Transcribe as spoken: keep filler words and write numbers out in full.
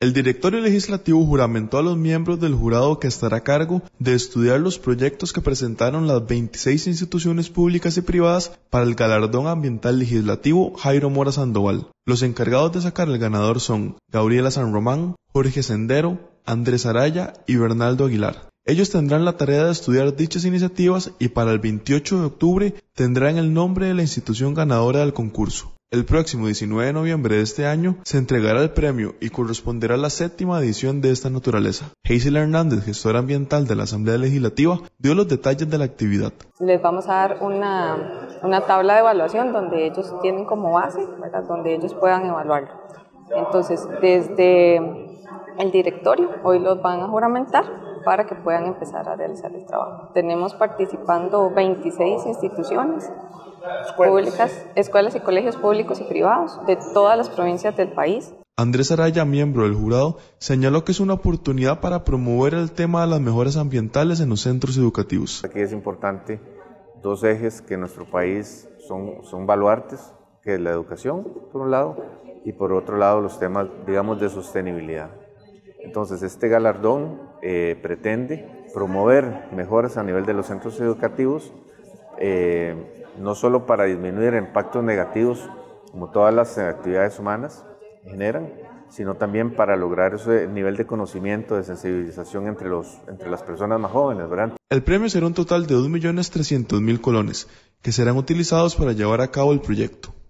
El directorio legislativo juramentó a los miembros del jurado que estará a cargo de estudiar los proyectos que presentaron las veintiséis instituciones públicas y privadas para el Galardón Ambiental Legislativo Jairo Mora Sandoval. Los encargados de sacar el ganador son Gabriela San Román, Jorge Sendero, Andrés Araya y Bernaldo Aguilar. Ellos tendrán la tarea de estudiar dichas iniciativas y para el veintiocho de octubre tendrán el nombre de la institución ganadora del concurso. El próximo diecinueve de noviembre de este año se entregará el premio y corresponderá a la séptima edición de esta naturaleza. Hazel Hernández, gestora ambiental de la Asamblea Legislativa, dio los detalles de la actividad. Les vamos a dar una, una tabla de evaluación donde ellos tienen como base, ¿verdad? Donde ellos puedan evaluarlo. Entonces, desde el directorio, hoy los van a juramentar para que puedan empezar a realizar el trabajo. Tenemos participando veintiséis instituciones públicas, escuelas y colegios públicos y privados de todas las provincias del país. Andrés Araya, miembro del jurado, señaló que es una oportunidad para promover el tema de las mejoras ambientales en los centros educativos. Aquí es importante dos ejes que en nuestro país son, son baluartes, que es la educación, por un lado, y por otro lado los temas, digamos, de sostenibilidad. Entonces, este galardón eh, pretende promover mejoras a nivel de los centros educativos, eh, no solo para disminuir impactos negativos, como todas las actividades humanas generan, sino también para lograr ese nivel de conocimiento, de sensibilización entre, los, entre las personas más jóvenes, ¿verdad? El premio será un total de dos millones trescientos mil colones, que serán utilizados para llevar a cabo el proyecto.